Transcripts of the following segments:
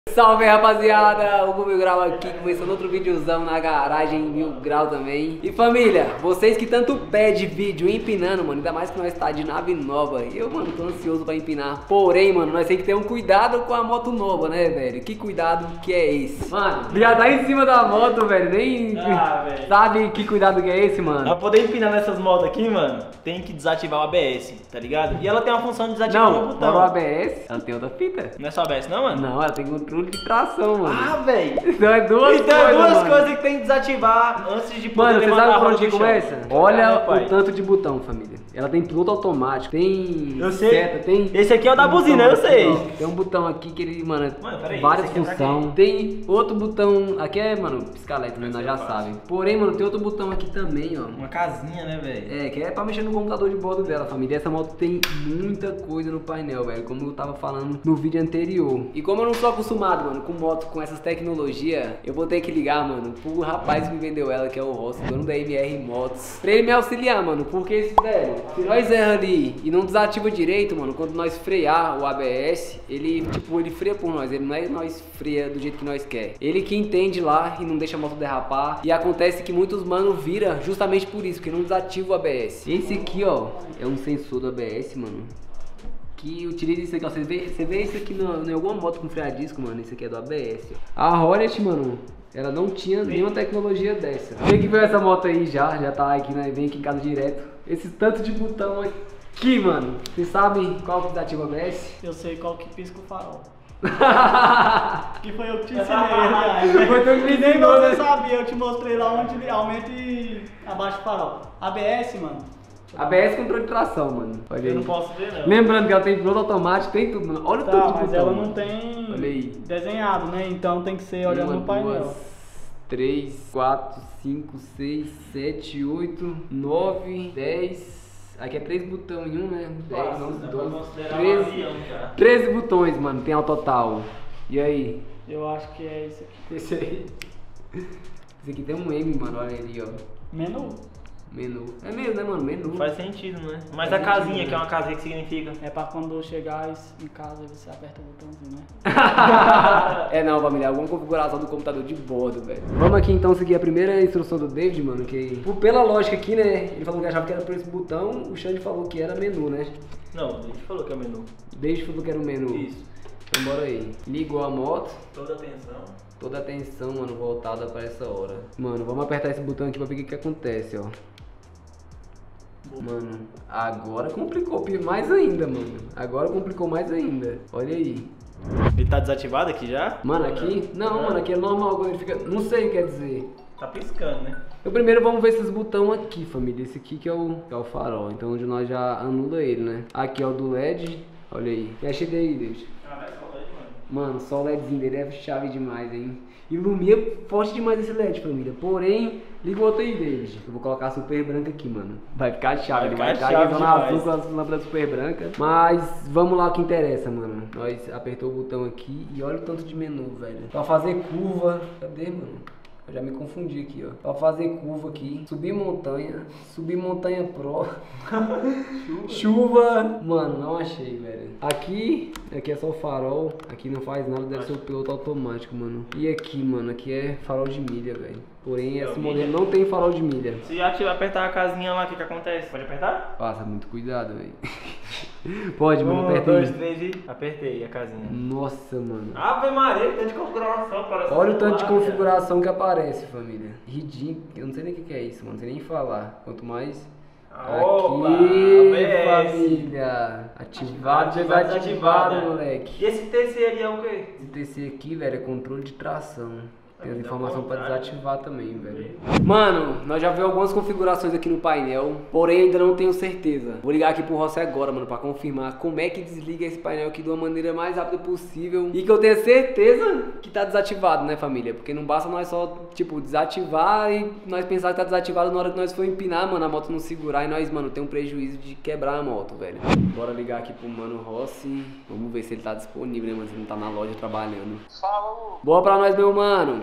Salve rapaziada, o Mil Grau aqui, começando outro videozão na garagem Mil Grau também. E família, vocês que tanto pedem vídeo empinando, mano, ainda mais que nós tá de nave nova. E eu, mano, tô ansioso pra empinar. Porém, mano, nós temos que ter um cuidado com a moto nova, né, velho? Que cuidado que é esse? Mano, já tá em cima da moto, velho, nem velho. sabe que cuidado que é esse, mano? Pra poder empinar nessas motos aqui, mano, tem que desativar o ABS, tá ligado? E ela tem uma função de desativar no Não, botão. o ABS, ela tem outra fita. Não é só ABS não, mano? Não, ela tem controle de tração, mano. Ah, velho. Então é duas Então é coisas, duas mano. coisas que tem que desativar antes de poder Mano, você levantar sabe a por roda onde do chão. começa? Olha Ah, pai. o tanto de botão, família. Ela tem piloto automático, tem Eu sei. seta, tem... Esse aqui é o da tem um buzina, botão eu aqui, sei. ó. Tem um botão aqui que ele, mano, Peraí, várias esse aqui é pra funções. Tem outro botão, aqui é, mano, pisca-alerta, né? Nós já sabemos. Porém, mano, tem outro botão aqui também, ó. Uma casinha, né, velho? É, que é pra mexer no computador de bordo dela, família. Essa moto tem muita coisa no painel, velho, como eu tava falando no vídeo anterior. E como eu não sou acostumado, mano, com moto, com essas tecnologias, eu vou ter que ligar, mano, pro rapaz que me vendeu ela, que é o Rossi, dono da MR Motos, pra ele me auxiliar, mano, porque, velho, se nós erra ali e não desativa direito, mano, quando nós frear o ABS, ele, tipo, ele freia por nós, ele não é nós freia do jeito que nós quer. Ele que entende lá e não deixa a moto derrapar, e acontece que muitos mano vira justamente por isso, porque não desativa o ABS. Esse aqui, ó, é um sensor do ABS, mano, que utiliza isso aqui, ó. Você vê isso aqui em alguma moto com freio a disco, mano. Isso aqui é do ABS, ó. A Hornet, mano, ela não tinha nenhuma tecnologia dessa. Quem que viu essa moto aí já tá aqui, né? Vem aqui em casa direto. Esse tanto de botão aqui, mano. Vocês sabem qual que desativa o ABS? Eu sei qual que pisca o farol. Que foi eu que te ensinei, aliás. Foi tu que me E nem ensinou, você né? sabia, eu te mostrei lá onde aumenta e abaixa o farol. ABS, mano. ABS controle de tração, mano. Olha Eu aí. não posso ver, não. Lembrando que ela tem piloto automático, tem tudo, mano. Olha o tanto Tá, de mas botão, ela mano. não tem Olha aí. desenhado, né? Então tem que ser olhando no painel. 3, 4, 5, 6, 7, 8, 9, 10. Aqui é 3 botões em um, né? 10, 11, 12, 13. 13 botões, mano, tem ao total. E aí? Eu acho que é esse aqui. Esse aí. Esse aqui tem um M, mano, olha ali, ó. Menu. Menu. É mesmo, né, mano? Menu. Faz sentido, né? Mas Faz a casinha, sentido, que né? é uma casinha que significa? É pra quando chegar em casa você aperta o botãozinho, né? É não, família, alguma configuração do computador de bordo, velho. Vamos aqui então seguir a primeira instrução do David, mano, que pela lógica aqui, né, ele falou que achava que era por esse botão, o Xande falou que era menu, né? Não, a gente falou que é menu. David falou que era o menu. Isso. Então bora aí. Ligou a moto, Toda atenção. toda a atenção, mano, voltada pra essa hora. Mano, vamos apertar esse botão aqui pra ver o que acontece, ó. Mano, agora complicou mais ainda, mano. Agora complicou mais ainda. Olha aí. Ele tá desativado aqui já? Mano, aqui? Não, mano, aqui é normal quando ele fica... Não sei o que quer dizer. Tá piscando, né? Então primeiro vamos ver esses botões aqui, família. Esse aqui que é o farol. Então onde nós já anula ele, né? Aqui é o do LED. Olha aí. Mexe daí, David. Ah, é só LED, mano. Mano, só o LEDzinho dele é chave demais, hein? Ilumina forte demais esse LED, família. Porém, liga o outro aí, David. Eu vou colocar a super branca aqui, mano. Vai ficar chave, ele vai ficar ficar chave aqui demais. azul com as lâmpadas super brancas. Mas vamos lá o que interessa, mano. Nós apertou o botão aqui e olha o tanto de menu, velho. Pra fazer curva. Cadê, mano? Eu já me confundi aqui, ó. Pra fazer curva aqui, subir montanha pro, chuva. Mano, não achei, velho. Aqui é só o farol. Aqui não faz nada, deve ser o piloto automático, mano. E aqui, mano, aqui é farol de milha, velho. Porém, esse modelo não tem farol de milha. Se apertar a casinha lá, o que acontece? Pode apertar? Passa muito cuidado, velho. Pode, mano, 1, aperta 2, aí. 3 e apertei a casinha. Nossa, mano. Ave Maria, tanto de configuração, parece. Olha o tanto de configuração que aparece, família. Ridículo. Eu não sei nem o que é isso, mano. Não sei nem falar. Quanto mais... Opa, Aqui, ABS. família. Ativado, desativado, moleque. E esse TC ali é o quê? Esse TC aqui, velho, é controle de tração. Tem as informações pra desativar também, velho. Mano, nós já vimos algumas configurações aqui no painel, porém ainda não tenho certeza. Vou ligar aqui pro Rossi agora, mano, pra confirmar como é que desliga esse painel aqui de uma maneira mais rápida possível. E que eu tenha certeza que tá desativado, né, família? Porque não basta nós só, tipo, desativar e nós pensar que tá desativado na hora que nós for empinar, mano, a moto não segurar e nós, mano, tem um prejuízo de quebrar a moto, velho. Bora ligar aqui pro mano Rossi. Vamos ver se ele tá disponível, né, mano, se ele não tá na loja trabalhando. Fala, Boa pra nós, meu mano.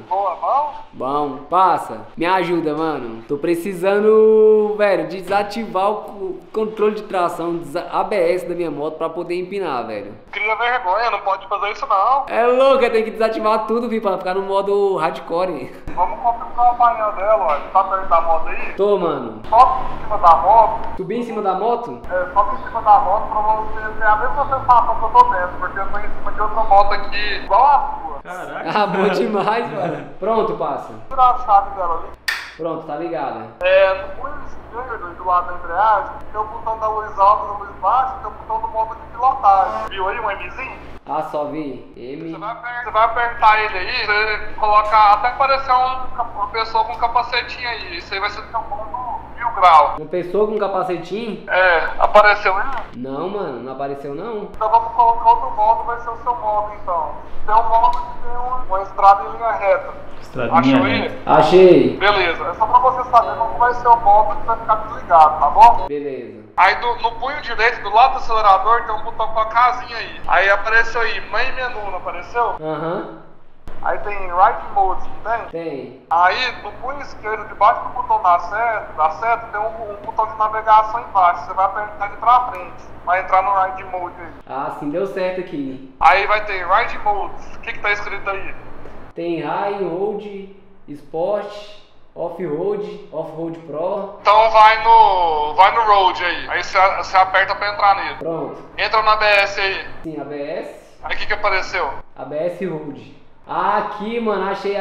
Boa, bom? Bom, passa. Me ajuda, mano. Tô precisando, velho, de desativar o controle de tração ABS da minha moto pra poder empinar, velho. Cria vergonha, não pode fazer isso não. É louco, eu tenho que desativar tudo, viu, pra ficar no modo hardcore. Vamos configurar o painel dela, ó. Tá perto da moto aí? Tô, mano. Sobe em cima da moto. Subir em cima da moto? Sobe em cima da moto pra você ter a mesma sensação que eu tô tendo, porque eu tô em cima de outra moto aqui, igual a sua. Caraca. Ah, bom demais, mano. Pronto, passa. Tirar a chave dela ali. Pronto, tá ligada. No punho esquerdo e do lado da embreagem, tem o botão da luz alta e da luz baixa, tem o botão do modo de pilotagem. Viu aí um Mzinho? Ah, só vi. M. Você vai apertar ele aí, você coloca até parecer uma pessoa com um capacetinho aí. Isso aí vai ser o seu modo 1000 graus. Uma pessoa com capacetinho? Apareceu aí? Não, mano, não apareceu não. Então vamos colocar outro modo, vai ser o seu modo então. Tem um modo que tem uma estrada em linha reta. Estradinha Achou aí? reta. Achei. Beleza, é só pra você saber como vai ser o modo que vai ficar desligado, tá bom? Beleza. Aí no punho direito, do lado do acelerador, tem um botão com a casinha aí. Aí apareceu aí, main menu, não apareceu? Aham. Aí tem Ride Mode, não tem? Tem. Aí no punho esquerdo, debaixo do botão da seta, tem um botão de navegação embaixo. Você vai apertar ele pra frente, vai entrar no Ride Mode aí. Ah, sim, deu certo aqui. Aí vai ter Ride Mode, o que tá escrito aí? Tem High, Road, Sport, Off-Road, Off-Road Pro. Então vai no Road aí, aí você aperta pra entrar nele. Pronto. Entra no ABS aí. Sim, ABS. Aí o que apareceu? ABS Road. Ah, aqui, mano, achei.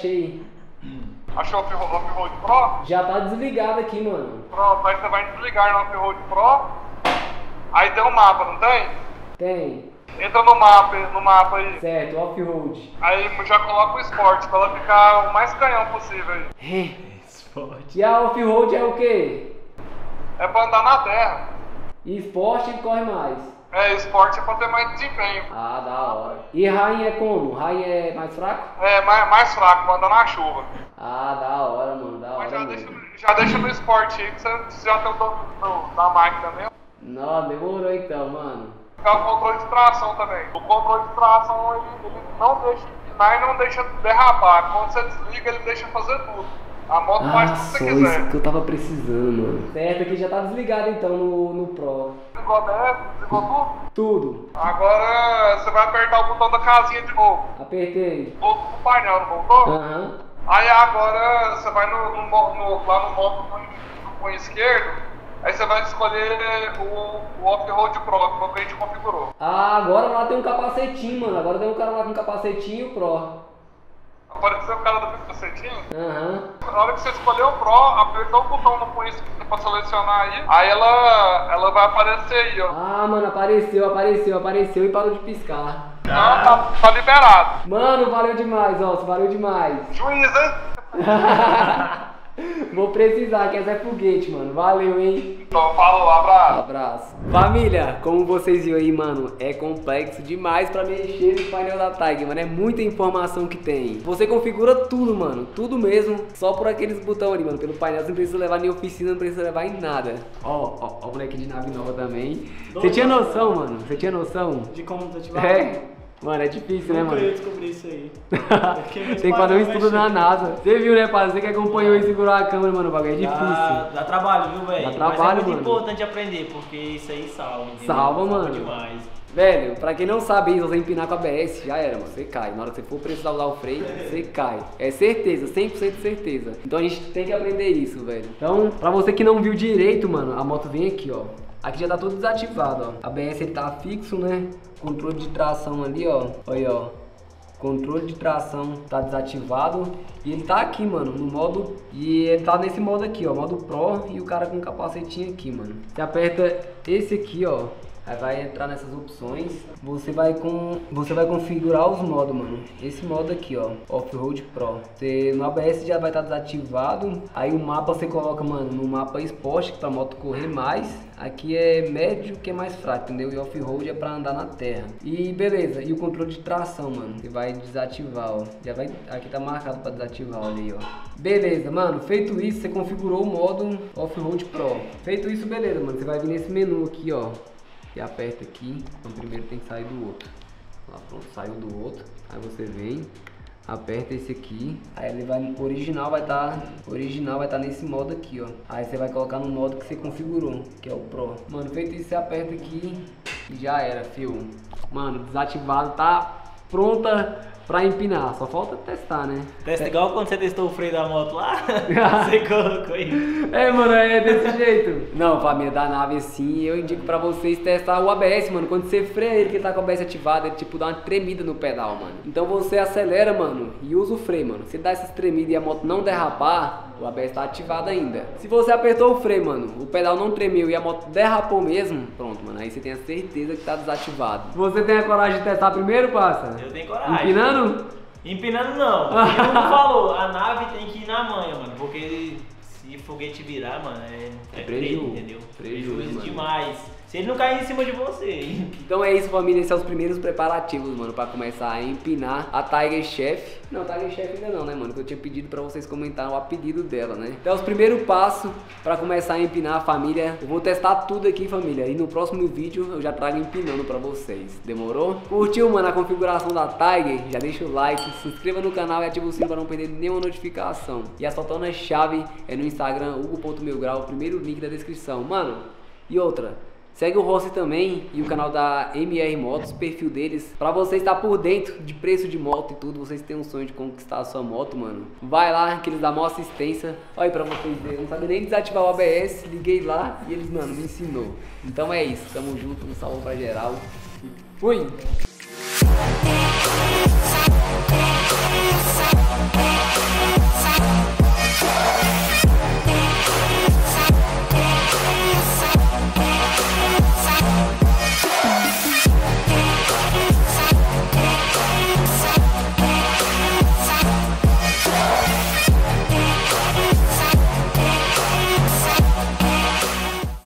Achou o Off-Road Pro? Já tá desligado aqui, mano. Pronto, aí você vai desligar no Off-Road Pro. Aí tem um mapa, não tem? Tem. Entra no mapa aí. Certo, Off-Road. Aí já coloca o Sport pra ela ficar o mais canhão possível aí. Esporte. E a Off-Road é o quê? É pra andar na terra. E Sport corre mais. Sport é pra ter mais desempenho. Ah, da hora. E High é como? High é mais fraco? Mais fraco, pra andar na chuva. Ah, da hora, mano, da Mas hora mesmo. já deixa no Sport aí, que você já tem o dono da máquina mesmo. Não, demorou então, mano. Ficar o controle de tração também. O controle de tração ele não deixa empinar e não deixa derrapar. Quando você desliga, ele deixa fazer tudo. A moto faz tudo que você quiser. Isso que eu tava precisando, mano. Certo, aqui já tá desligado então no Pro. Desligou a BF, desligou tudo? Tudo. Agora você vai apertar o botão da casinha de novo. Apertei. Voltou pro painel, não voltou? Aham. Aí agora você vai lá no modo do punho esquerdo. Aí você vai escolher o Off-Road Pro, que foi o que a gente configurou. Ah, agora lá tem um capacetinho, mano. Agora tem um cara lá com capacetinho e o Pro. Apareceu o cara do capacetinho? Aham. Na hora que você escolher o Pro, apertou o botão no punho esquerdo pra selecionar aí ela vai aparecer aí, ó. Ah, mano, apareceu e parou de piscar. Não, tá liberado. Mano, valeu demais, ó. Valeu demais. Juiz, hein? Vou precisar, que essa é foguete, mano. Valeu, hein? Então, falou, abraço. Abraço. Família, como vocês viram aí, mano, é complexo demais pra mexer no painel da Tiger, mano. É muita informação que tem. Você configura tudo, mano. Tudo mesmo. Só por aqueles botões ali, mano. Pelo painel, você não precisa levar nem oficina, não precisa levar em nada. Ó o moleque de nave nova também. Você tinha noção, mano? Você tinha noção? De como desativar? Mano, é difícil, né, Nunca mano? ia descobrir isso aí. Tem que fazer um estudo na NASA. Você viu, né, pai? Você que acompanhou e segurou a câmera, mano, o bagulho é difícil. Dá trabalho, viu, velho? Dá trabalho, Mas é muito mano. importante aprender, porque isso aí salva, entendeu? Salva, mano. Demais. Velho, pra quem não sabe isso, você empinar com a ABS, já era, mano. Você cai. Na hora que você for precisar usar o freio, você cai. É certeza, 100% de certeza. Então a gente tem que aprender isso, velho. Então, pra você que não viu direito, mano, a moto vem aqui, ó. Aqui já tá tudo desativado, ó. A ABS ele tá fixo, né? Controle de tração ali, ó. Olha aí, ó. Controle de tração tá desativado. E ele tá aqui, mano, no modo... E ele tá nesse modo aqui, ó. Modo Pro e o cara com capacetinho aqui, mano. Você aperta esse aqui, ó. Aí vai entrar nessas opções. Você vai configurar os modos, mano. Esse modo aqui, ó, Off-Road Pro. No ABS já vai estar desativado. Aí o mapa você coloca, mano, no mapa Sport, que pra moto correr mais. Aqui é médio, que é mais fraco, entendeu? E Off-Road é pra andar na terra. E beleza, e o controle de tração, mano, você vai desativar, ó. Já vai, aqui tá marcado pra desativar, olha aí, ó. Beleza, mano, feito isso, você configurou o modo Off-Road Pro. Feito isso, beleza, mano, você vai vir nesse menu aqui, ó. E aperta aqui, então primeiro tem que sair do outro. Lá, pronto, saiu do outro. Aí você vem, aperta esse aqui, aí ele vai, original vai estar nesse modo aqui, ó. Aí você vai colocar no modo que você configurou, que é o Pro. Mano, feito isso, você aperta aqui e já era, fio. Mano, desativado, tá pronta pra empinar, só falta testar, né? Testa igual quando você testou o freio da moto lá, você colocou aí. É, mano, é desse jeito. Não, família da nave assim, eu indico pra vocês testar o ABS, mano. Quando você freia ele, que ele tá com o ABS ativado, ele tipo dá uma tremida no pedal, mano. Então você acelera, mano, e usa o freio, mano. Se dá essas tremidas e a moto não derrapar, o ABS tá ativado ainda. Se você apertou o freio, mano, o pedal não tremeu e a moto derrapou mesmo, pronto, mano, aí você tem a certeza que tá desativado. Você tem a coragem de testar primeiro, parça? Eu tenho coragem. Empinando? Empinando não. Porque como falou, a nave tem que ir na manha, mano. Porque se foguete virar, mano, é prejuízo, entendeu? prejuízo, mano. Demais. Se ele não cair em cima de você, hein? Então é isso, família, esses são os primeiros preparativos, mano, pra começar a empinar a Tiger Chef. Não, Tiger Chef ainda não, né, mano, que eu tinha pedido pra vocês comentarem o pedido dela, né. Então os primeiros passos pra começar a empinar a família. Eu vou testar tudo aqui, família, e no próximo vídeo eu já trago empinando pra vocês. Demorou? Curtiu, mano, a configuração da Tiger? Já deixa o like, se inscreva no canal e ativa o sino pra não perder nenhuma notificação. E a soltando-chave é no Instagram, hugo.milgrau, o primeiro link da descrição. Mano, e outra... segue o Rossi também e o canal da MR Motos, o perfil deles, pra vocês estar por dentro de preço de moto e tudo, vocês têm um sonho de conquistar a sua moto, mano. Vai lá, que eles dão maior assistência. Olha aí pra vocês verem, eu não sabia nem desativar o ABS, liguei lá e eles, mano, me ensinou. Então é isso, tamo junto, um salve pra geral. Fui!